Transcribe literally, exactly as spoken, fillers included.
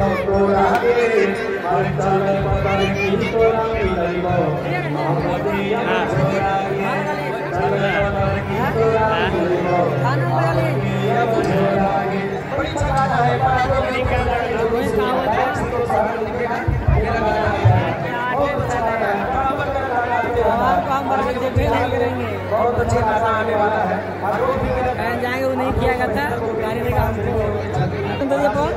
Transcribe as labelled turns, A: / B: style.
A: बहुत अच्छे खासा आने वाला है।
B: जाएंगे वो नहीं किया करता गाड़ी लेगा हमको तो ये कौन